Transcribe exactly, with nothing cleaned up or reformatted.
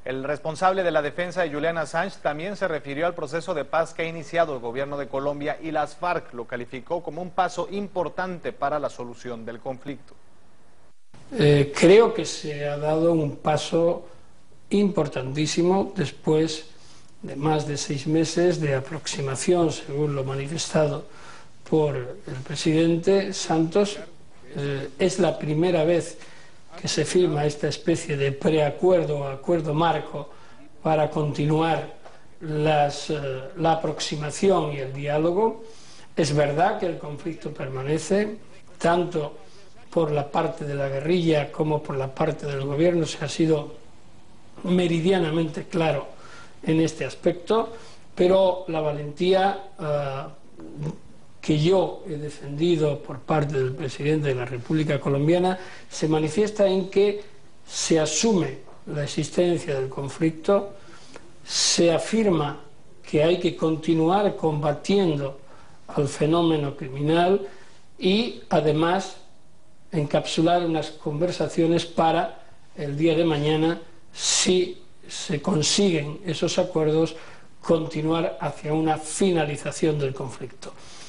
El responsable de la defensa de Julian Assange también se refirió al proceso de paz que ha iniciado el gobierno de Colombia y las FARC lo calificó como un paso importante para la solución del conflicto. Eh, creo que se ha dado un paso importantísimo después de más de seis meses de aproximación, según lo manifestado por el presidente Santos. Eh, es la primera vez que se firma esta especie de preacuerdo o acuerdo marco para continuar las, eh, la aproximación y el diálogo. Es verdad que el conflicto permanece, tanto por la parte de la guerrilla como por la parte del gobierno. Se ha sido meridianamente claro en este aspecto, pero la valentía eh, que yo he defendido por parte del presidente de la República Colombiana se manifiesta en que se asume la existencia del conflicto, se afirma que hay que continuar combatiendo al fenómeno criminal y además encapsular unas conversaciones para el día de mañana, si se consiguen esos acuerdos, continuar hacia una finalización del conflicto.